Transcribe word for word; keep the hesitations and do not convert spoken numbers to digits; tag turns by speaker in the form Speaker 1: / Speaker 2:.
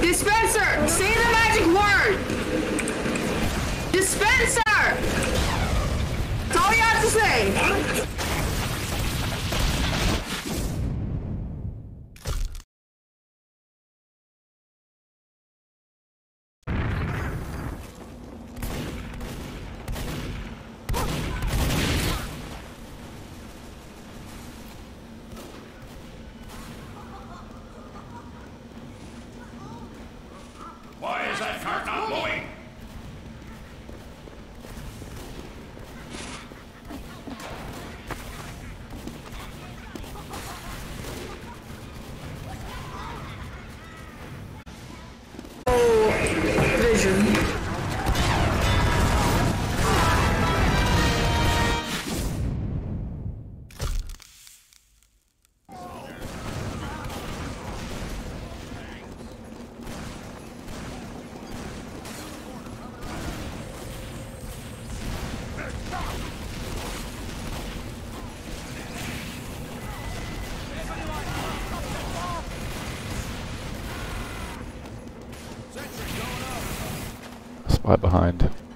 Speaker 1: Dispenser! Say the magic word! Dispenser! That's all you have to say!
Speaker 2: Why is that cart not moving?
Speaker 1: Oh, vision.
Speaker 3: Spy behind.